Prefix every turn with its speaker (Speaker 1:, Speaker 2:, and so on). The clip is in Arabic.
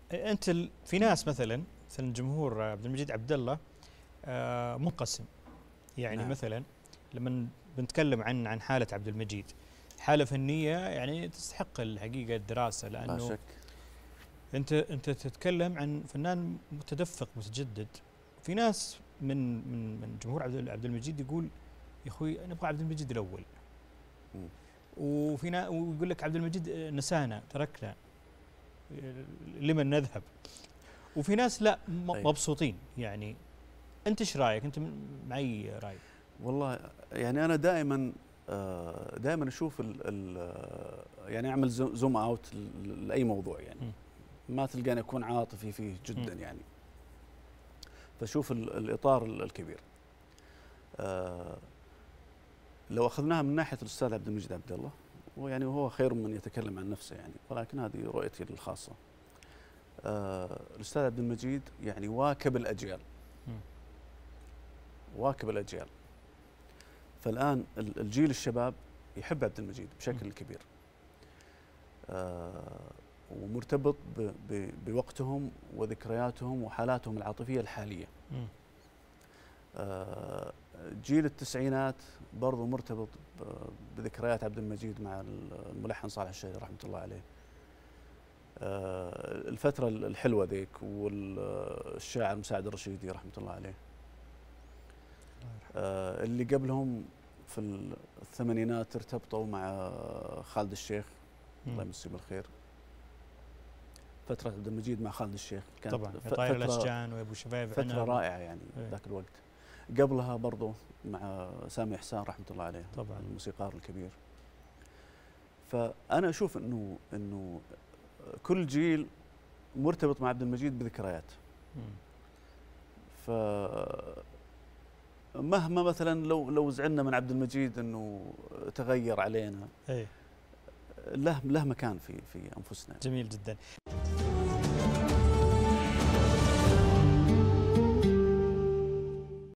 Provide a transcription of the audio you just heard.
Speaker 1: انت في ناس مثلا جمهور عبد المجيد عبد الله منقسم، يعني
Speaker 2: نعم.
Speaker 1: مثلا لما بنتكلم عن حاله عبد المجيد، حاله فنيه يعني تستحق الحقيقه الدراسه،
Speaker 2: لا
Speaker 1: لانه
Speaker 2: شك.
Speaker 1: انت تتكلم عن فنان متدفق متجدد. في ناس من جمهور عبد المجيد يقول يا اخوي نبغى عبد المجيد الاول، ويقول لك عبد المجيد نسانا تركنا لمن نذهب. وفي ناس لا مبسوطين. يعني انت ايش رايك؟ انت معي راي؟
Speaker 2: والله يعني انا دائما اشوف يعني اعمل زوم اوت لاي موضوع، يعني ما تلقاني اكون عاطفي فيه جدا يعني. فشوف الاطار الكبير. لو اخذناها من ناحيه الاستاذ عبد المجيد عبد الله، ويعني هو خير من يتكلم عن نفسه يعني، ولكن هذه رؤيتي الخاصه. الاستاذ عبد المجيد يعني واكب الاجيال. واكب الاجيال. فالان الجيل الشباب يحب عبد المجيد بشكل كبير. ومرتبط بوقتهم وذكرياتهم وحالاتهم العاطفيه الحاليه. جيل التسعينات برضو مرتبط بذكريات عبد المجيد مع الملحن صالح الشهري رحمه الله عليه. الفترة الحلوة ذيك، والشاعر مساعد الرشيدي رحمه الله عليه. اللي قبلهم في الثمانينات ارتبطوا مع خالد الشيخ الله يمسيه بالخير. فترة عبد المجيد مع خالد الشيخ كانت
Speaker 1: طبعا طاير الاشجان وابو شباب،
Speaker 2: فترة رائعة يعني ذاك الوقت. قبلها برضو مع سامي إحسان رحمة الله عليه
Speaker 1: طبعا
Speaker 2: الموسيقار الكبير. فأنا أشوف إنه كل جيل مرتبط مع عبد المجيد بذكريات. مهما مثلا لو زعلنا من عبد المجيد انه تغير علينا، له مكان في انفسنا.
Speaker 1: جميل جدا.